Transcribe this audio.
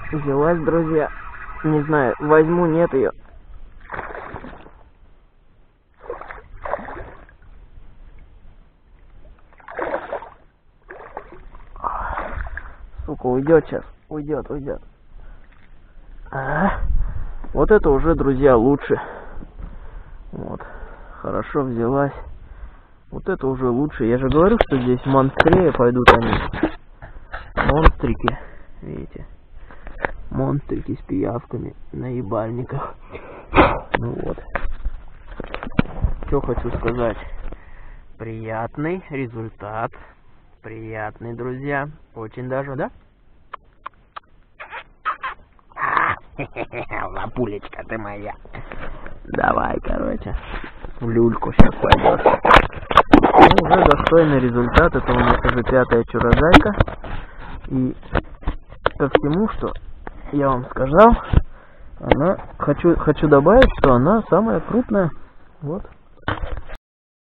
Взялась, друзья. Не знаю, возьму, нет ее. Сука, уйдет сейчас. Уйдет. Вот это уже, друзья, лучше. Вот. Хорошо взялась. Вот это уже лучше. Я же говорю, что здесь монстрее пойдут они. Монстрики. Видите? Монстрики с пиявками на ебальниках. Ну вот. Что хочу сказать. Приятный результат. Приятный, друзья. Очень даже, да? Лапулечка ты моя. Давай, короче. В люльку сейчас пойдешь. Ну, уже достойный результат. Это у нас уже 5-я чурозайка. И ко всему, что я вам сказал, хочу добавить, что она самая крупная. Вот.